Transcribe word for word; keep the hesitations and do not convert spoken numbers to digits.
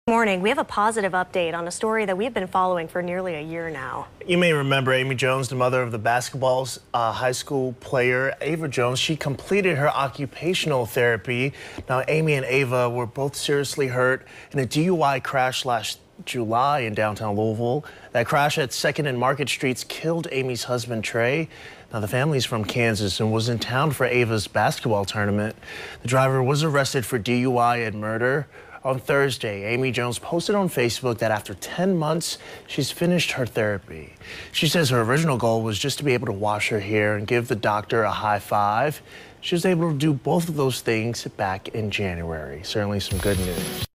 Morning. We have a positive update on a story that we've been following for nearly a year now. You may remember Amy Jones, the mother of the basketball's uh, high school player Ava Jones. She completed her occupational therapy. Now, Amy and Ava were both seriously hurt in a D U I crash last July in downtown Louisville. That crash at second and Market Streets killed Amy's husband, Trey. Now, the family's from Kansas and was in town for Ava's basketball tournament. The driver was arrested for D U I and murder. On Thursday, Amy Jones posted on Facebook that after ten months, she's finished her therapy. She says her original goal was just to be able to wash her hair and give the doctor a high five. She was able to do both of those things back in January. Certainly some good news.